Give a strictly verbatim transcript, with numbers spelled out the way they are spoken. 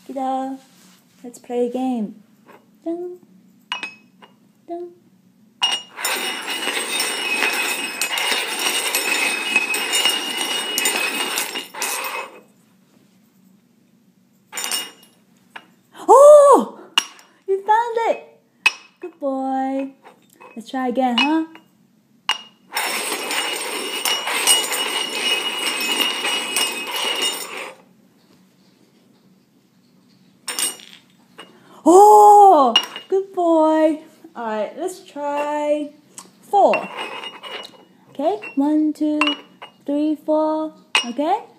Kita, let's play a game. Dun, dun. Oh! You found it! Good boy. Let's try again, huh? Oh! Good boy. Alright, let's try four. Okay? One, two, three, four. Okay?